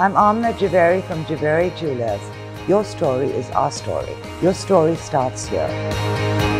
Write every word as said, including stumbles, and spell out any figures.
I'm Amna Javeri from Javeri Jewelers. Your story is our story. Your story starts here.